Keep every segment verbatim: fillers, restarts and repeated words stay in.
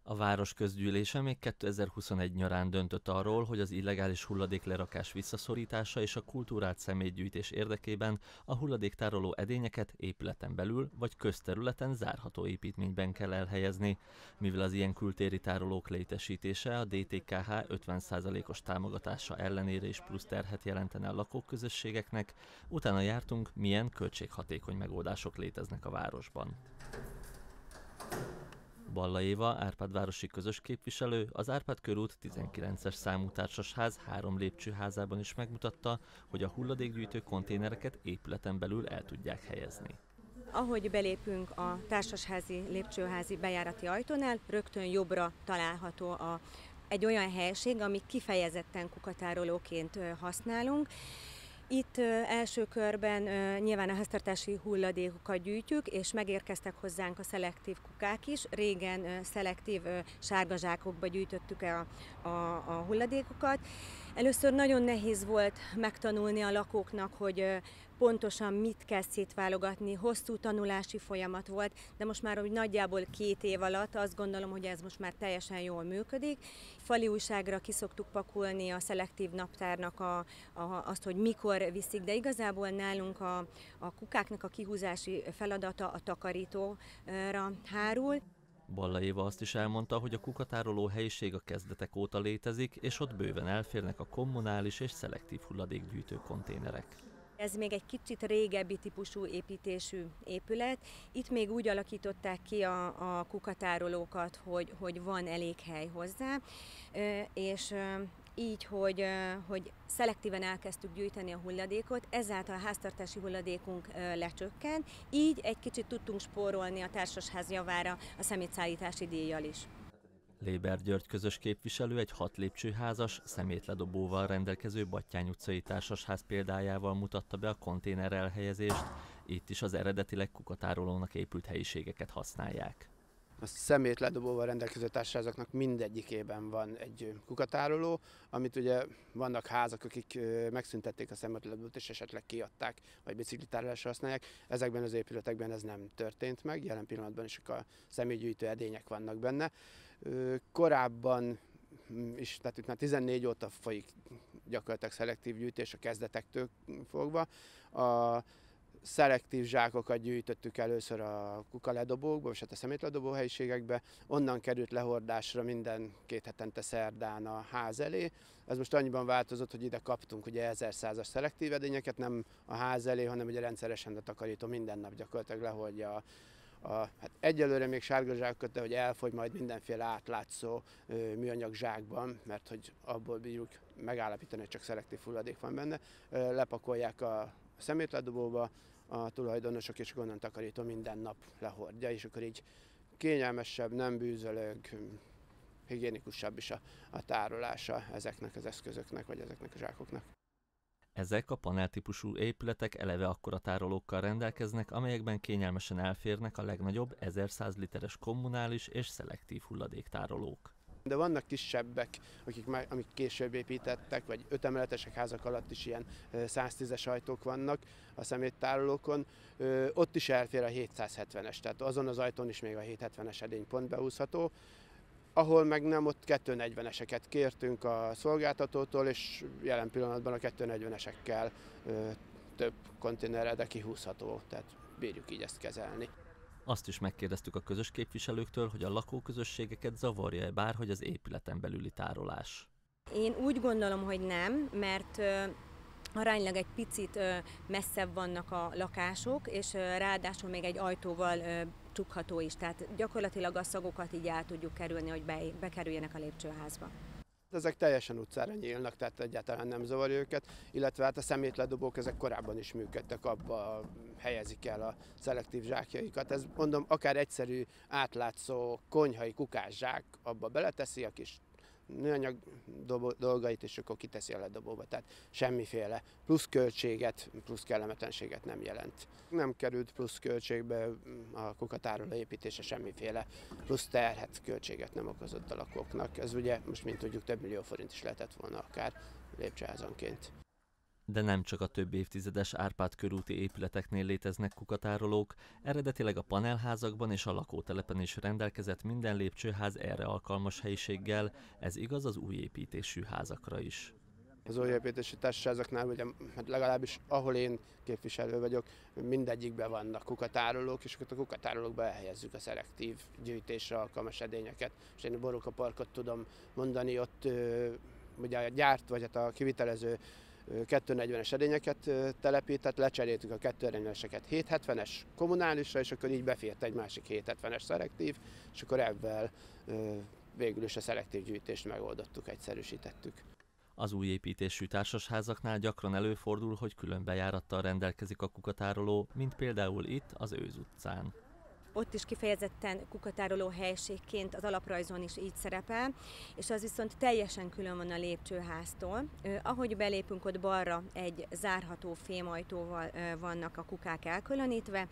A városközgyűlése még kétezer-huszonegy nyarán döntött arról, hogy az illegális hulladéklerakás visszaszorítása és a kultúrált szemétgyűjtés érdekében a hulladéktároló edényeket épületen belül vagy közterületen zárható építményben kell elhelyezni. Mivel az ilyen kültéri tárolók létesítése a dé té ká há ötven százalékos támogatása ellenére is plusz terhet jelentene a lakóközösségeknek, utána jártunk, milyen költséghatékony megoldások léteznek a városban. Balla Éva, Árpád-városi közös képviselő, az Árpád körút tizenkilences számú társasház három lépcsőházában is megmutatta, hogy a hulladékgyűjtő konténereket épületen belül el tudják helyezni. Ahogy belépünk a társasházi lépcsőházi bejárati ajtónál, rögtön jobbra található a, egy olyan helység, amit kifejezetten kukatárolóként használunk. Itt első körben nyilván a háztartási hulladékokat gyűjtjük, és megérkeztek hozzánk a szelektív kukák is. Régen szelektív sárga zsákokba gyűjtöttük a, a, a hulladékokat. Először nagyon nehéz volt megtanulni a lakóknak, hogy pontosan mit kell szétválogatni, hosszú tanulási folyamat volt, de most már úgy nagyjából két év alatt azt gondolom, hogy ez most már teljesen jól működik. Fali újságra ki szoktuk pakolni a szelektív naptárnak a, a, azt, hogy mikor viszik, de igazából nálunk a, a kukáknak a kihúzási feladata a takarítóra hárul. Balla Éva azt is elmondta, hogy a kukatároló helyiség a kezdetek óta létezik, és ott bőven elférnek a kommunális és szelektív hulladékgyűjtő konténerek. Ez még egy kicsit régebbi típusú építésű épület. Itt még úgy alakították ki a, a kukatárolókat, hogy, hogy van elég hely hozzá, és így, hogy, hogy szelektíven elkezdtük gyűjteni a hulladékot, ezáltal a háztartási hulladékunk lecsökkent, így egy kicsit tudtunk spórolni a társasház javára a szemétszállítási díjjal is. Léber György közös képviselő egy hat lépcsőházas, szemétledobóval rendelkező Battyány utcai társasház példájával mutatta be a konténer elhelyezést, itt is az eredetileg kukatárolónak épült helyiségeket használják. A szemétledobóval rendelkező társaságoknak mindegyikében van egy kukatároló, amit ugye vannak házak, akik megszüntették a szemétledobót és esetleg kiadták, vagy biciklitárolásra használják. Ezekben az épületekben ez nem történt meg, jelen pillanatban is a szemétgyűjtő edények vannak benne. Korábban is, tehát itt már tizennégy óta folyik gyakorlatilag szelektív gyűjtés a kezdetektől fogva. A szelektív zsákokat gyűjtöttük először a kukaledobókba, és hát a szemétledobó helyiségekbe, onnan került lehordásra minden két hetente szerdán a ház elé. Ez most annyiban változott, hogy ide kaptunk ugye ezerszázas szelektív edényeket, nem a ház elé, hanem ugye rendszeresen a takarító minden nap gyakorlatilag lehordja a A, hát egyelőre még sárga zsákokat, de hogy elfogy majd mindenféle átlátszó ö, műanyag zsákban, mert hogy abból bírjuk megállapítani, hogy csak szelektív hulladék van benne. Ö, lepakolják a szemétledobóba a tulajdonosok, és onnan takarító minden nap lehordja, és akkor így kényelmesebb, nem bűzölög, higiénikusabb is a, a tárolása ezeknek az eszközöknek, vagy ezeknek a zsákoknak. Ezek a paneltípusú épületek eleve akkora tárolókkal rendelkeznek, amelyekben kényelmesen elférnek a legnagyobb ezerszáz literes kommunális és szelektív hulladéktárolók. De vannak kisebbek, akik már, amik később építettek, vagy ötemeletesek házak alatt is ilyen száztízes ajtók vannak a szeméttárolókon. Ott is elfér a hétszázhetvenes, tehát azon az ajtón is még a hétszázhetvenes edénypont behúzható. Ahol meg nem, ott kétszáznegyveneseket kértünk a szolgáltatótól, és jelen pillanatban a kétszáznegyvenesekkel ö, több konténerre, de kihúzható, tehát bírjuk így ezt kezelni. Azt is megkérdeztük a közös képviselőktől, hogy a lakóközösségeket zavarja-e bárhogy az épületen belüli tárolás. Én úgy gondolom, hogy nem, mert aránylag egy picit messzebb vannak a lakások, és ráadásul még egy ajtóval csukható is, tehát gyakorlatilag a szagokat így el tudjuk kerülni, hogy be, bekerüljenek a lépcsőházba. Ezek teljesen utcára nyílnak, tehát egyáltalán nem zavarja őket, illetve hát a szemétledobók ezek korábban is működtek, abba helyezik el a szelektív zsákjaikat. Ez mondom, akár egyszerű, átlátszó konyhai kukás zsák, abba beleteszi a kis műanyag dolgait, és akkor kiteszi a ledobóba, tehát semmiféle plusz költséget, plusz kellemetlenséget nem jelent. Nem került plusz költségbe a kukatároló építése, semmiféle plusz terhet, költséget nem okozott a lakóknak. Ez ugye most, mint tudjuk, több millió forint is lehetett volna akár lépcsőházanként. De nem csak a több évtizedes Árpád körúti épületeknél léteznek kukatárolók, eredetileg a panelházakban és a lakótelepen is rendelkezett minden lépcsőház erre alkalmas helyiséggel, ez igaz az új építésű házakra is. Az újépítési társaságoknál, ugye, hát legalábbis ahol én képviselő vagyok, mindegyikben vannak kukatárolók, és akkor a kukatárolókba elhelyezzük a szelektív gyűjtésre alkalmas edényeket. És én a Boróka Parkot tudom mondani, ott ugye a gyárt, vagy hát a kivitelező kétszáznegyvenes edényeket telepített, lecseréltük a kétszáznegyveneseket hétszázhetvenes kommunálisra, és akkor így befért egy másik hétszázhetvenes szelektív, és akkor ebben végül is a szelektív gyűjtést megoldottuk, egyszerűsítettük. Az új építésű társasházaknál gyakran előfordul, hogy külön bejárattal rendelkezik a kukatároló, mint például itt az Őz utcán. Ott is kifejezetten kukatároló helységként az alaprajzon is így szerepel, és az viszont teljesen külön van a lépcsőháztól. Ahogy belépünk, ott balra egy zárható fémajtóval vannak a kukák elkülönítve,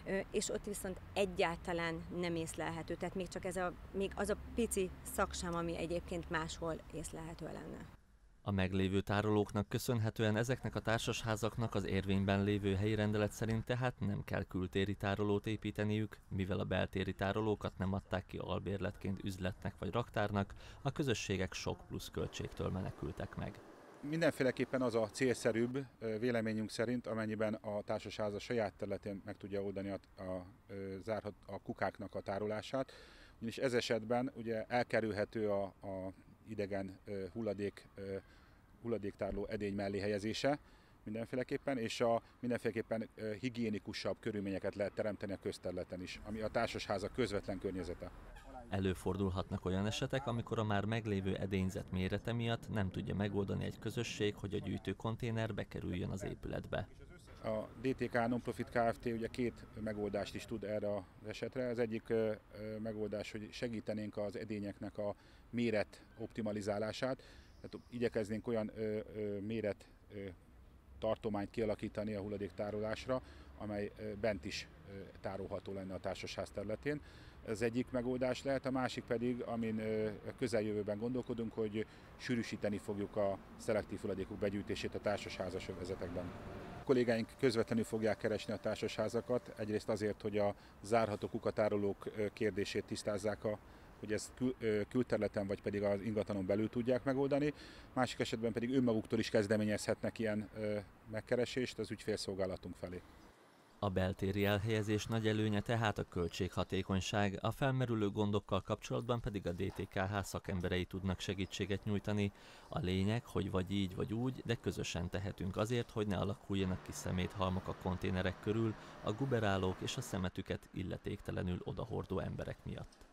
és ott viszont egyáltalán nem észlelhető, tehát még csak ez a, még az a pici szak sem, ami egyébként máshol észlelhető lenne. A meglévő tárolóknak köszönhetően ezeknek a társasházaknak az érvényben lévő helyi rendelet szerint tehát nem kell kültéri tárolót építeniük, mivel a beltéri tárolókat nem adták ki albérletként üzletnek vagy raktárnak, a közösségek sok plusz költségtől menekültek meg. Mindenféleképpen az a célszerűbb véleményünk szerint, amennyiben a társasház a saját területén meg tudja oldani a, a, a, a kukáknak a tárolását, ugyanis ez esetben ugye elkerülhető a, a idegen hulladék, hulladéktároló edény mellé helyezése mindenféleképpen, és a mindenféleképpen higiénikusabb körülményeket lehet teremteni a közterületen is, ami a társasháza közvetlen környezete. Előfordulhatnak olyan esetek, amikor a már meglévő edényzet mérete miatt nem tudja megoldani egy közösség, hogy a gyűjtőkonténer bekerüljön az épületbe. A dé té ká Nonprofit Kft. Ugye két megoldást is tud erre az esetre. Az egyik megoldás, hogy segítenénk az edényeknek a méret optimalizálását, tehát igyekeznénk olyan ö, ö, méret ö, tartományt kialakítani a hulladéktárolásra, amely ö, bent is ö, tárolható lenne a társasház területén. Ez egyik megoldás lehet, a másik pedig, amin ö, közeljövőben gondolkodunk, hogy sűrűsíteni fogjuk a szelektív hulladékok begyűjtését a társasházas övezetekben. A kollégáink közvetlenül fogják keresni a társasházakat, egyrészt azért, hogy a zárható kukatárolók kérdését tisztázzák, a, hogy ezt kül, külterületen vagy pedig az ingatlanon belül tudják megoldani, másik esetben pedig önmaguktól is kezdeményezhetnek ilyen ö, megkeresést az ügyfélszolgálatunk felé. A beltéri elhelyezés nagy előnye tehát a költséghatékonyság, a felmerülő gondokkal kapcsolatban pedig a dé té ká há szakemberei tudnak segítséget nyújtani. A lényeg, hogy vagy így, vagy úgy, de közösen tehetünk azért, hogy ne alakuljanak ki szeméthalmok a konténerek körül, a guberálók és a szemetüket illetéktelenül odahordó emberek miatt.